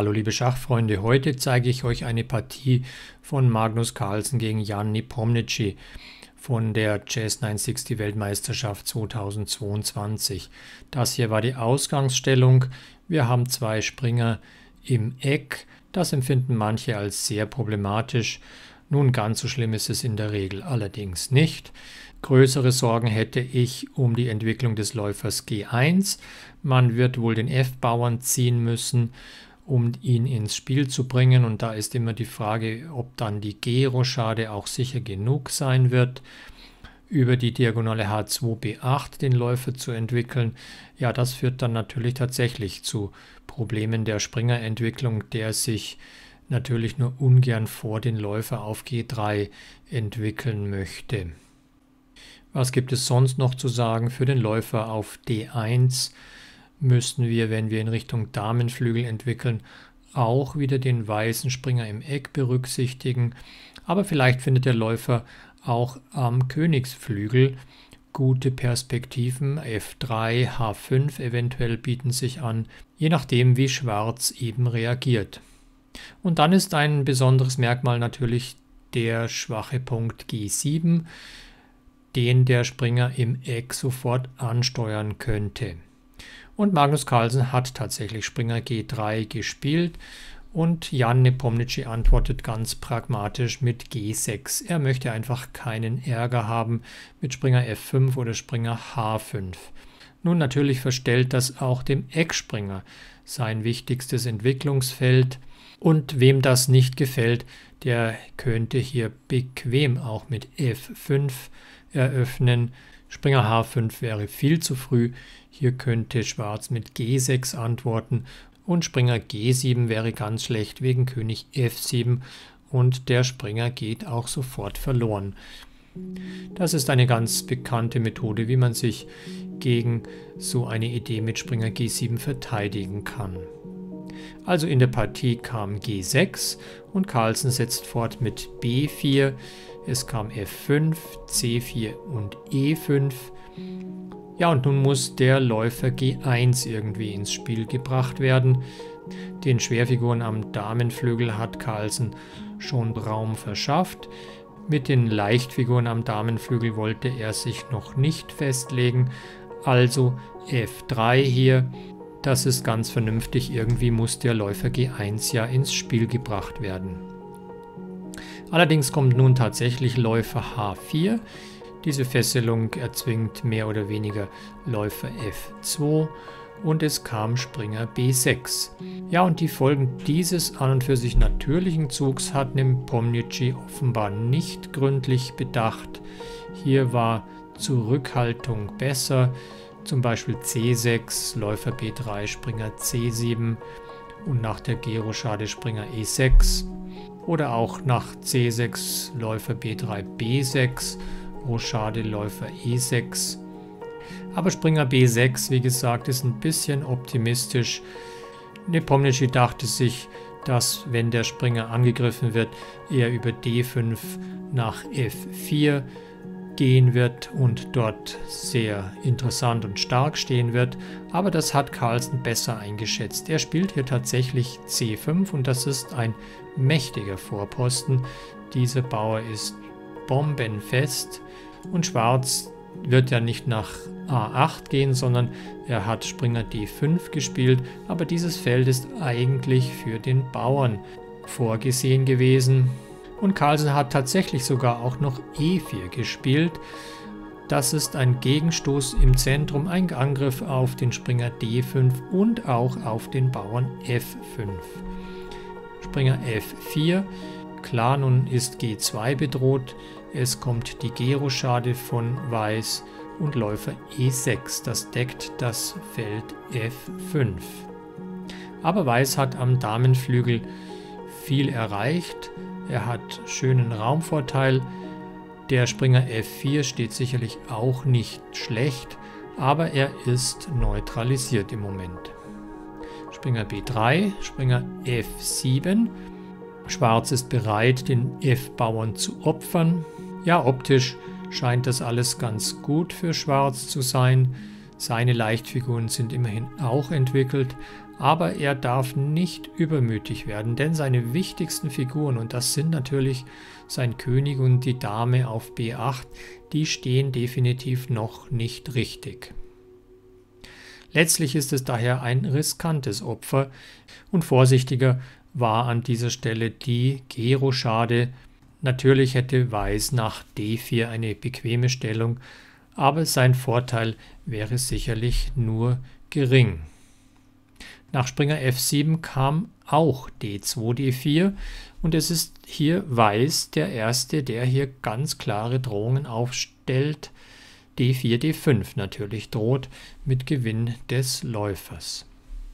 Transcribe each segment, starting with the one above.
Hallo liebe Schachfreunde, heute zeige ich euch eine Partie von Magnus Carlsen gegen Jan Nepomniachtchi von der Chess 960 Weltmeisterschaft 2022. Das hier war die Ausgangsstellung. Wir haben zwei Springer im Eck. Das empfinden manche als sehr problematisch. Nun, ganz so schlimm ist es in der Regel allerdings nicht. Größere Sorgen hätte ich um die Entwicklung des Läufers G1. Man wird wohl den F-Bauern ziehen müssen, um ihn ins Spiel zu bringen. Und da ist immer die Frage, ob dann die G-Rochade auch sicher genug sein wird, über die Diagonale H2, B8 den Läufer zu entwickeln. Ja, das führt dann natürlich tatsächlich zu Problemen der Springerentwicklung, der sich natürlich nur ungern vor den Läufer auf G3 entwickeln möchte. Was gibt es sonst noch zu sagen? Für den Läufer auf D1 müssen wir, wenn wir in Richtung Damenflügel entwickeln, auch wieder den weißen Springer im Eck berücksichtigen. Aber vielleicht findet der Läufer auch am Königsflügel gute Perspektiven. F3, H5 eventuell bieten sich an, je nachdem wie Schwarz eben reagiert. Und dann ist ein besonderes Merkmal natürlich der schwache Punkt G7, den der Springer im Eck sofort ansteuern könnte. Und Magnus Carlsen hat tatsächlich Springer G3 gespielt und Jan Nepomniachtchi antwortet ganz pragmatisch mit G6. Er möchte einfach keinen Ärger haben mit Springer F5 oder Springer H5. Nun, natürlich verstellt das auch dem Eckspringer sein wichtigstes Entwicklungsfeld. Und wem das nicht gefällt, der könnte hier bequem auch mit F5 eröffnen. Springer H5 wäre viel zu früh. Hier könnte Schwarz mit G6 antworten und Springer G7 wäre ganz schlecht wegen König F7 und der Springer geht auch sofort verloren. Das ist eine ganz bekannte Methode, wie man sich gegen so eine Idee mit Springer G7 verteidigen kann. Also in der Partie kam G6 und Carlsen setzt fort mit B4. Es kam F5, C4 und E5. Ja, und nun muss der Läufer G1 irgendwie ins Spiel gebracht werden. Den Schwerfiguren am Damenflügel hat Carlsen schon Raum verschafft. Mit den Leichtfiguren am Damenflügel wollte er sich noch nicht festlegen. Also F3 hier. Das ist ganz vernünftig. Irgendwie muss der Läufer G1 ja ins Spiel gebracht werden. Allerdings kommt nun tatsächlich Läufer H4. Diese Fesselung erzwingt mehr oder weniger Läufer F2 und es kam Springer B6. Ja, und die Folgen dieses an und für sich natürlichen Zugs hat Nepomniachtchi offenbar nicht gründlich bedacht. Hier war Zurückhaltung besser, zum Beispiel C6, Läufer B3, Springer C7 und nach der G-Rochade Springer E6 oder auch nach C6, Läufer B3, B6, Rochade, Läufer E6. Aber Springer B6, wie gesagt, ist ein bisschen optimistisch. Nepomniachtchi dachte sich, dass, wenn der Springer angegriffen wird, er über D5 nach F4 gehen wird und dort sehr interessant und stark stehen wird. Aber das hat Carlsen besser eingeschätzt. Er spielt hier tatsächlich C5 und das ist ein mächtiger Vorposten. Dieser Bauer ist bombenfest und Schwarz wird ja nicht nach A8 gehen, sondern er hat Springer D5 gespielt, aber dieses Feld ist eigentlich für den Bauern vorgesehen gewesen. Und Carlsen hat tatsächlich sogar auch noch E4 gespielt. Das ist ein Gegenstoß im Zentrum, ein Angriff auf den Springer D5 und auch auf den Bauern F5. Springer F4. Klar, nun ist G2 bedroht. Es kommt die G-Rochade von Weiß und Läufer E6. Das deckt das Feld F5. Aber Weiß hat am Damenflügel viel erreicht. Er hat schönen Raumvorteil. Der Springer F4 steht sicherlich auch nicht schlecht, aber er ist neutralisiert im Moment. Springer B3, Springer F7. Schwarz ist bereit, den F-Bauern zu opfern. Ja, optisch scheint das alles ganz gut für Schwarz zu sein. Seine Leichtfiguren sind immerhin auch entwickelt, aber er darf nicht übermütig werden, denn seine wichtigsten Figuren, und das sind natürlich sein König und die Dame auf B8, die stehen definitiv noch nicht richtig. Letztlich ist es daher ein riskantes Opfer und vorsichtiger war an dieser Stelle die G-Rochade. Natürlich hätte Weiß nach D4 eine bequeme Stellung, aber sein Vorteil wäre sicherlich nur gering. Nach Springer F7 kam auch D2, D4 und es ist hier Weiß der Erste, der hier ganz klare Drohungen aufstellt. D4, D5 natürlich droht mit Gewinn des Läufers.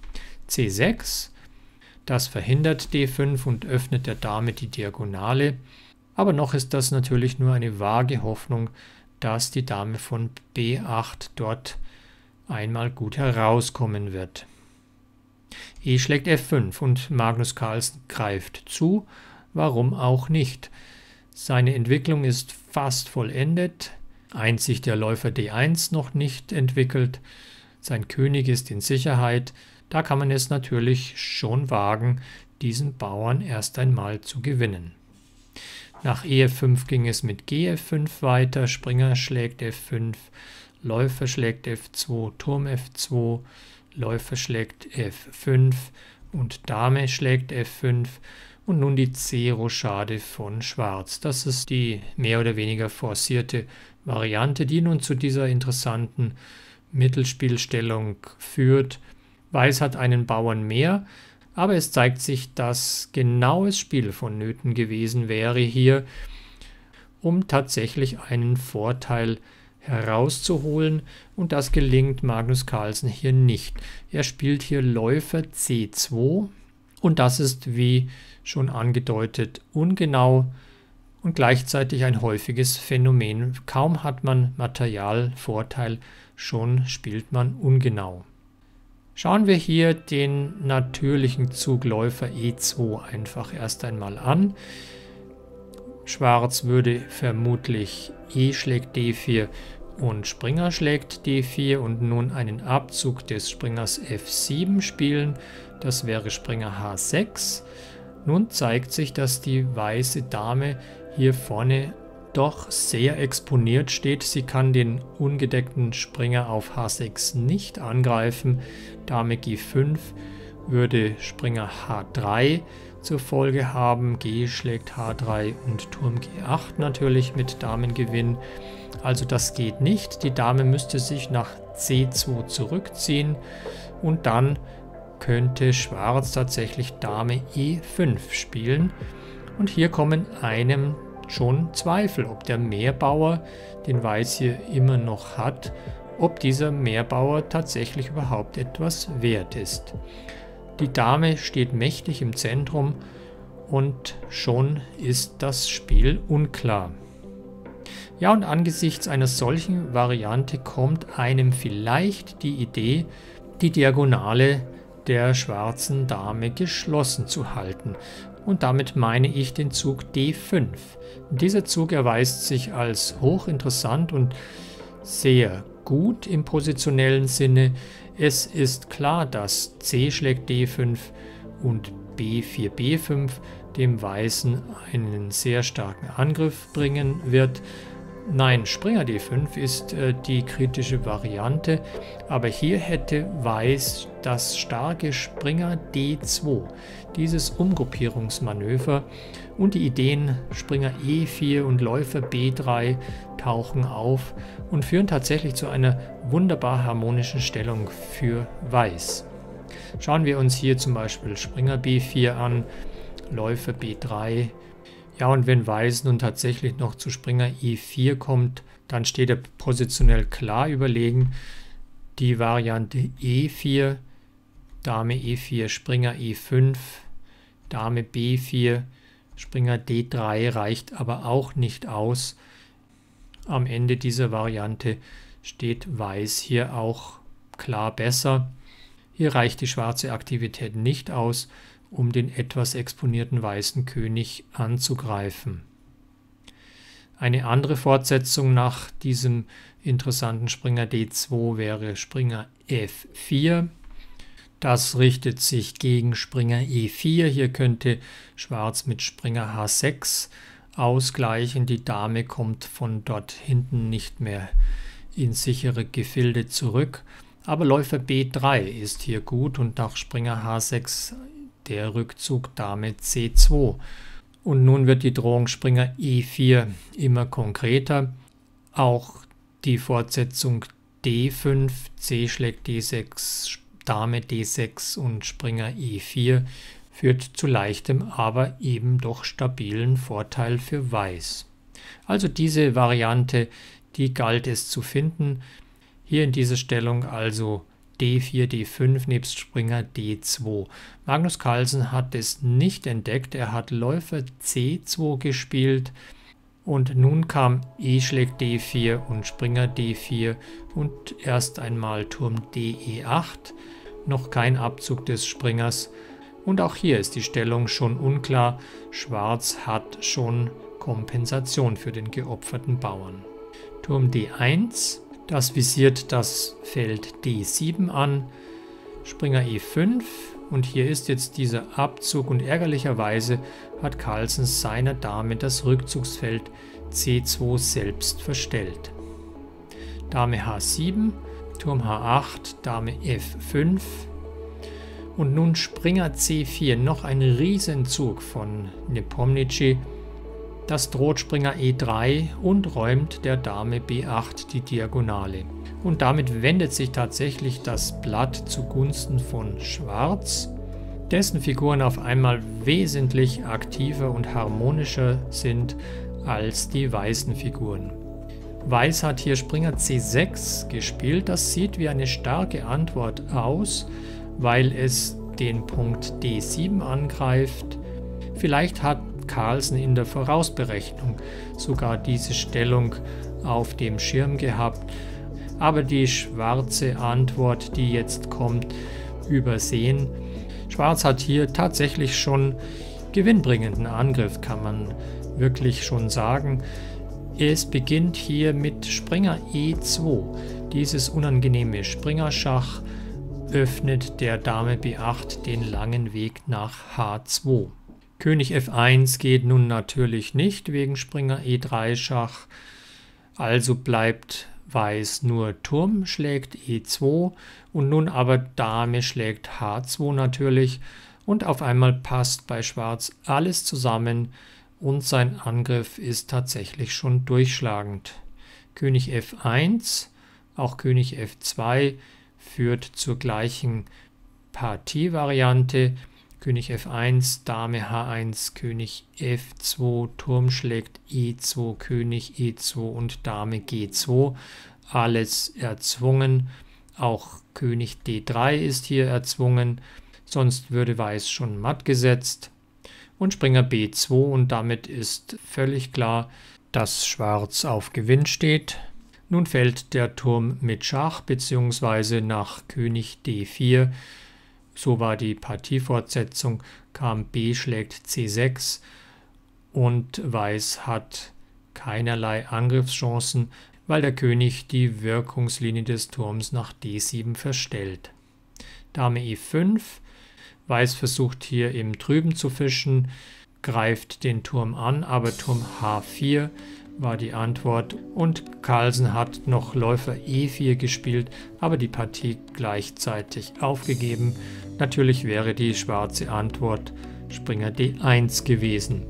C6, das verhindert D5 und öffnet der Dame die Diagonale, aber noch ist das natürlich nur eine vage Hoffnung, dass die Dame von B8 dort einmal gut herauskommen wird. E schlägt F5 und Magnus Carlsen greift zu, warum auch nicht. Seine Entwicklung ist fast vollendet, einzig der Läufer D1 noch nicht entwickelt, sein König ist in Sicherheit, da kann man es natürlich schon wagen, diesen Bauern erst einmal zu gewinnen. Nach EF5 ging es mit GF5 weiter, Springer schlägt F5, Läufer schlägt F2, Turm F2, Läufer schlägt F5 und Dame schlägt F5 und nun die C-Rochade von Schwarz. Das ist die mehr oder weniger forcierte Variante, die nun zu dieser interessanten Mittelspielstellung führt. Weiß hat einen Bauern mehr, aber es zeigt sich, dass genaues Spiel vonnöten gewesen wäre hier, um tatsächlich einen Vorteil herauszuholen, und das gelingt Magnus Carlsen hier nicht. Er spielt hier Läufer C2 und das ist, wie schon angedeutet, ungenau und gleichzeitig ein häufiges Phänomen. Kaum hat man Materialvorteil, schon spielt man ungenau. Schauen wir hier den natürlichen Zug Läufer E2 einfach erst einmal an. Schwarz würde vermutlich E schlägt D4 und Springer schlägt D4 und nun einen Abzug des Springers F7 spielen. Das wäre Springer H6. Nun zeigt sich, dass die weiße Dame hier vorne doch sehr exponiert steht. Sie kann den ungedeckten Springer auf H6 nicht angreifen. Dame G5 würde Springer H3 zur Folge haben. G schlägt H3 und Turm G8 natürlich mit Damengewinn. Also das geht nicht. Die Dame müsste sich nach C2 zurückziehen und dann könnte Schwarz tatsächlich Dame E5 spielen. Und hier kommen einem schon Zweifel, ob der Mehrbauer, den Weiß hier immer noch hat, ob dieser Mehrbauer tatsächlich überhaupt etwas wert ist. Die Dame steht mächtig im Zentrum und schon ist das Spiel unklar. Ja, und angesichts einer solchen Variante kommt einem vielleicht die Idee, die Diagonale der schwarzen Dame geschlossen zu halten. Und damit meine ich den Zug D5. Dieser Zug erweist sich als hochinteressant und sehr gut im positionellen Sinne. Es ist klar, dass C schlägt D5 und B4, B5 dem Weißen einen sehr starken Angriff bringen wird. Nein, Springer D5 ist die kritische Variante, aber hier hätte Weiß das starke Springer D2, dieses Umgruppierungsmanöver, und die Ideen Springer E4 und Läufer B3 tauchen auf und führen tatsächlich zu einer wunderbar harmonischen Stellung für Weiß. Schauen wir uns hier zum Beispiel Springer B4 an, Läufer B3. Ja, und wenn Weiß nun tatsächlich noch zu Springer E4 kommt, dann steht er positionell klar überlegen. Die Variante E4, Dame E4, Springer E5, Dame B4, Springer D3 reicht aber auch nicht aus. Am Ende dieser Variante steht Weiß hier auch klar besser. Hier reicht die schwarze Aktivität nicht aus, um den etwas exponierten weißen König anzugreifen. Eine andere Fortsetzung nach diesem interessanten Springer D2 wäre Springer F4. Das richtet sich gegen Springer E4. Hier könnte Schwarz mit Springer H6 ausgleichen. Die Dame kommt von dort hinten nicht mehr in sichere Gefilde zurück. Aber Läufer B3 ist hier gut und nach Springer H6 der Rückzug Dame C2. Und nun wird die Drohung Springer E4 immer konkreter. Auch die Fortsetzung D5, C schlägt D6, Dame D6 und Springer E4 führt zu leichtem, aber eben doch stabilen Vorteil für Weiß. Also diese Variante, die galt es zu finden. Hier in dieser Stellung also D4, D5 nebst Springer D2. Magnus Carlsen hat es nicht entdeckt, er hat Läufer C2 gespielt und nun kam E schlägt D4 und Springer D4 und erst einmal Turm DE8, noch kein Abzug des Springers und auch hier ist die Stellung schon unklar, Schwarz hat schon Kompensation für den geopferten Bauern. Turm D1. Das visiert das Feld D7 an, Springer E5 und hier ist jetzt dieser Abzug und ärgerlicherweise hat Carlsen seiner Dame das Rückzugsfeld C2 selbst verstellt. Dame H7, Turm H8, Dame F5 und nun Springer C4, noch ein Riesenzug von Nepomniachtchi. Das droht Springer E3 und räumt der Dame B8 die Diagonale. Und damit wendet sich tatsächlich das Blatt zugunsten von Schwarz, dessen Figuren auf einmal wesentlich aktiver und harmonischer sind als die weißen Figuren. Weiß hat hier Springer C6 gespielt. Das sieht wie eine starke Antwort aus, weil es den Punkt D7 angreift. Vielleicht hat Carlsen in der Vorausberechnung sogar diese Stellung auf dem Schirm gehabt, aber die schwarze Antwort, die jetzt kommt, übersehen. Schwarz hat hier tatsächlich schon gewinnbringenden Angriff, kann man wirklich schon sagen. Es beginnt hier mit Springer E2. Dieses unangenehme Springerschach öffnet der Dame B8 den langen Weg nach H2. König F1 geht nun natürlich nicht wegen Springer E3 Schach, also bleibt Weiß nur Turm schlägt E2 und nun aber Dame schlägt H2 natürlich und auf einmal passt bei Schwarz alles zusammen und sein Angriff ist tatsächlich schon durchschlagend. König F1, auch König F2 führt zur gleichen Partievariante. König F1, Dame H1, König F2, Turm schlägt E2, König E2 und Dame G2. Alles erzwungen. Auch König D3 ist hier erzwungen, sonst würde Weiß schon matt gesetzt. Und Springer B2 und damit ist völlig klar, dass Schwarz auf Gewinn steht. Nun fällt der Turm mit Schach bzw. nach König D4. So war die Partiefortsetzung, kam B schlägt C6 und Weiß hat keinerlei Angriffschancen, weil der König die Wirkungslinie des Turms nach D7 verstellt. Dame E5, Weiß versucht hier im Trüben zu fischen, greift den Turm an, aber Turm H4 war die Antwort und Carlsen hat noch Läufer E4 gespielt, aber die Partie gleichzeitig aufgegeben. Natürlich wäre die schwarze Antwort Springer D1 gewesen.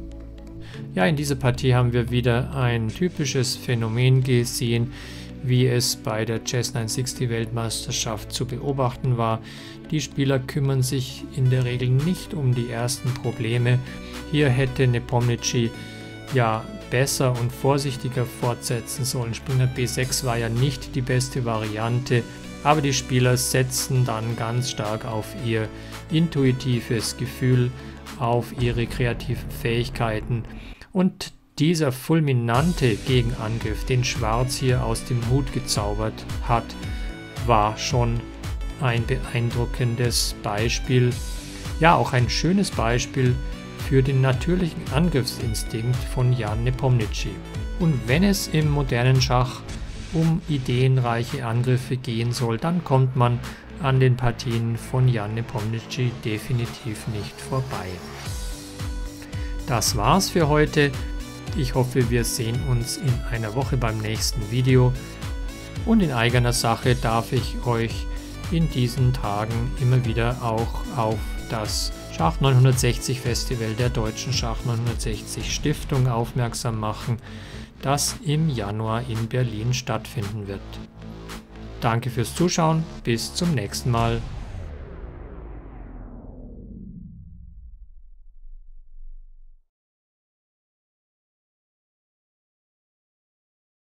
Ja, in dieser Partie haben wir wieder ein typisches Phänomen gesehen, wie es bei der Chess 960 Weltmeisterschaft zu beobachten war. Die Spieler kümmern sich in der Regel nicht um die ersten Probleme. Hier hätte Nepomniachtchi ja besser und vorsichtiger fortsetzen sollen. Springer B6 war ja nicht die beste Variante, aber die Spieler setzen dann ganz stark auf ihr intuitives Gefühl, auf ihre kreativen Fähigkeiten und dieser fulminante Gegenangriff, den Schwarz hier aus dem Hut gezaubert hat, war schon ein beeindruckendes Beispiel, ja auch ein schönes Beispiel für den natürlichen Angriffsinstinkt von Jan Nepomniachtchi. Und wenn es im modernen Schach um ideenreiche Angriffe gehen soll, dann kommt man an den Partien von Jan Nepomniachtchi definitiv nicht vorbei. Das war's für heute. Ich hoffe, wir sehen uns in einer Woche beim nächsten Video. Und in eigener Sache darf ich euch in diesen Tagen immer wieder auch auf das Schach 960 Festival der Deutschen Schach 960 Stiftung aufmerksam machen, das im Januar in Berlin stattfinden wird. Danke fürs Zuschauen, bis zum nächsten Mal.